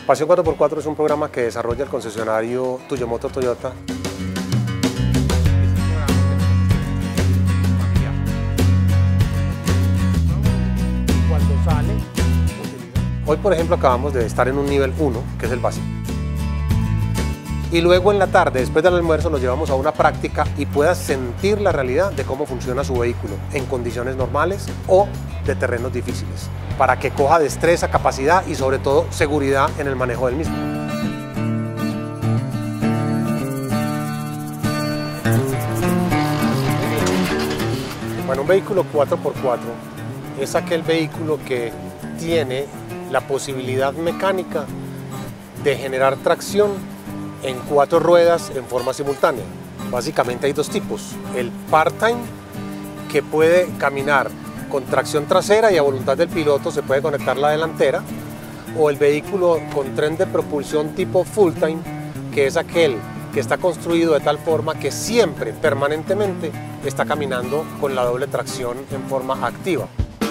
Pasión 4x4 es un programa que desarrolla el concesionario Tuyomoto Toyota. Hoy, por ejemplo, acabamos de estar en un nivel 1, que es el básico. Y luego en la tarde, después del almuerzo, nos llevamos a una práctica y puedas sentir la realidad de cómo funciona su vehículo en condiciones normales o de terrenos difíciles, para que coja destreza, capacidad y sobre todo seguridad en el manejo del mismo. Bueno, un vehículo 4x4 es aquel vehículo que tiene la posibilidad mecánica de generar tracción en 4 ruedas en forma simultánea. Básicamente hay 2 tipos: el part-time, que puede caminar con tracción trasera y a voluntad del piloto se puede conectar la delantera, o el vehículo con tren de propulsión tipo full-time, que es aquel que está construido de tal forma que siempre, permanentemente, está caminando con la doble tracción en forma activa.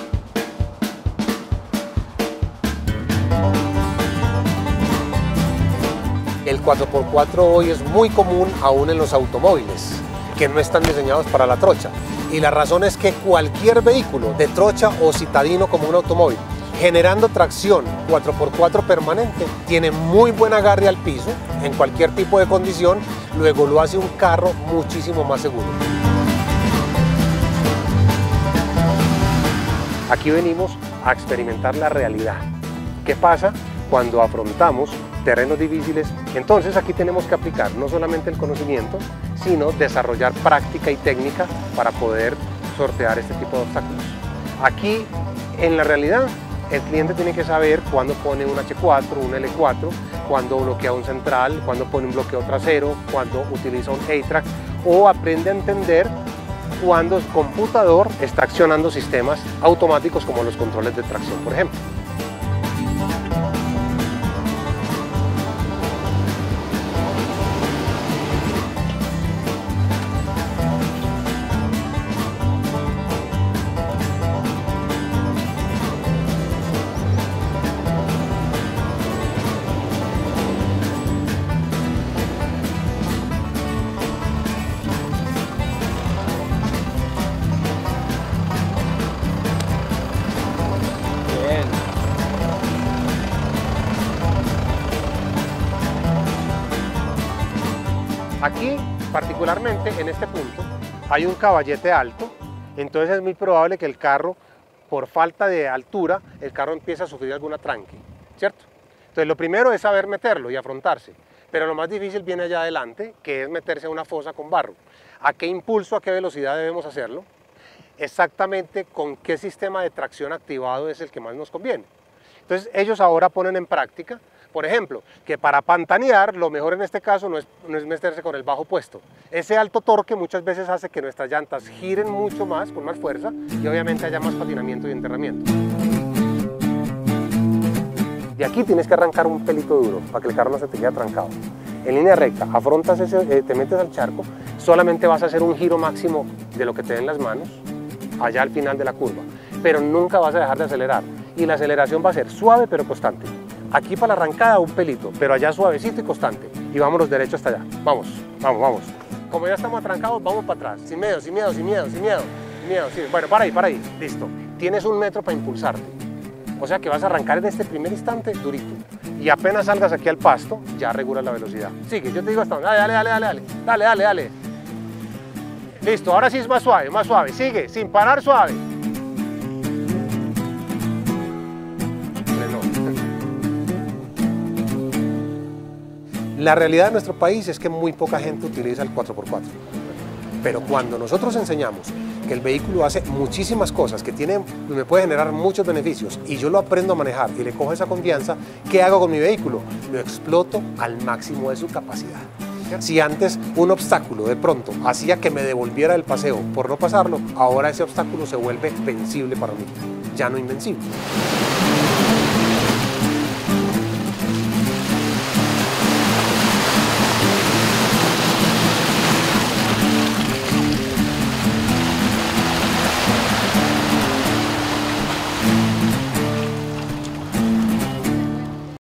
El 4x4 hoy es muy común aún en los automóviles, que no están diseñados para la trocha. Y la razón es que cualquier vehículo de trocha o citadino como un automóvil, generando tracción 4x4 permanente, tiene muy buen agarre al piso en cualquier tipo de condición, luego lo hace un carro muchísimo más seguro. Aquí venimos a experimentar la realidad. ¿Qué pasa cuando afrontamos terrenos difíciles? Entonces aquí tenemos que aplicar no solamente el conocimiento, sino desarrollar práctica y técnica para poder sortear este tipo de obstáculos. Aquí, en la realidad, el cliente tiene que saber cuándo pone un H4, un L4, cuándo bloquea un central, cuándo pone un bloqueo trasero, cuándo utiliza un A-Track, o aprende a entender cuándo el computador está accionando sistemas automáticos como los controles de tracción, por ejemplo. Aquí, particularmente en este punto, hay un caballete alto, entonces es muy probable que el carro, por falta de altura, el carro empiece a sufrir algún atranque, ¿cierto? Entonces lo primero es saber meterlo y afrontarse, pero lo más difícil viene allá adelante, que es meterse a una fosa con barro. ¿A qué impulso, a qué velocidad debemos hacerlo? Exactamente con qué sistema de tracción activado es el que más nos conviene. Entonces ellos ahora ponen en práctica, por ejemplo, que para pantanear lo mejor en este caso no es meterse con el bajo puesto. Ese alto torque muchas veces hace que nuestras llantas giren mucho más, con más fuerza, y obviamente haya más patinamiento y enterramiento. De aquí tienes que arrancar un pelito duro para que el carro no se te quede trancado. En línea recta, afrontas te metes al charco, solamente vas a hacer un giro máximo de lo que te den las manos, allá al final de la curva, pero nunca vas a dejar de acelerar, y la aceleración va a ser suave pero constante. Aquí para la arrancada un pelito, pero allá suavecito y constante. Y vámonos derecho hasta allá. Vamos, vamos, vamos. Como ya estamos atrancados, vamos para atrás. Sin miedo, sin miedo, sin miedo, sin miedo. Sin miedo, sí. Bueno, para ahí. Listo. Tienes 1 metro para impulsarte. O sea que vas a arrancar en este primer instante durito. Y apenas salgas aquí al pasto, ya regulas la velocidad. Sigue, yo te digo hasta donde. Dale. Listo, ahora sí es más suave. Sigue, sin parar, suave. La realidad de nuestro país es que muy poca gente utiliza el 4x4, pero cuando nosotros enseñamos que el vehículo hace muchísimas cosas, que me puede generar muchos beneficios y yo lo aprendo a manejar y le cojo esa confianza, ¿qué hago con mi vehículo? Lo exploto al máximo de su capacidad. Si antes un obstáculo de pronto hacía que me devolviera del paseo por no pasarlo, ahora ese obstáculo se vuelve vencible para mí, ya no invencible.